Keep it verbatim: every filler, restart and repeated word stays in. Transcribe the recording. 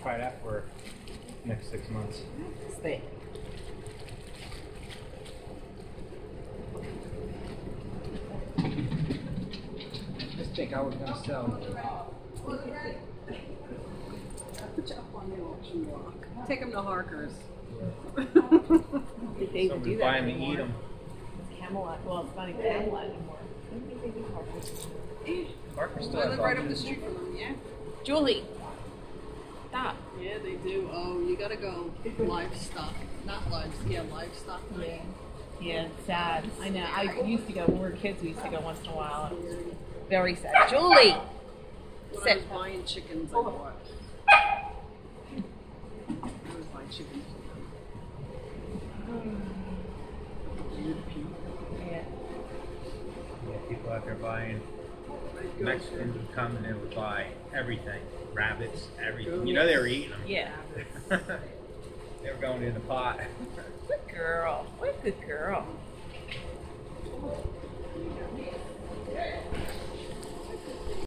try that for the next six months. Stay. Just think I was gonna sell. Put you up on the auction block. Take them to Harker's. Did they Somebody do buy that them and anymore? eat them. Camelot. Well, it's not even Camelot anymore. When did they do Harper's? Parker still I has live right up the options. street from them, yeah? Julie, stop. Yeah, they do. Oh, you gotta go livestock. Not livestock, yeah, livestock. Yeah. Yeah, it's sad. I know. I used to go when we were kids. We used to go once in a while. Very sad. Julie, When I sit. was buying chickens, I bought. I was buying chickens. Yeah. Yeah, people out there buying. Mexicans would come and they would buy everything. Rabbits, everything. You know they were eating them. Yeah. They were going in the pot. Good girl. What a good girl.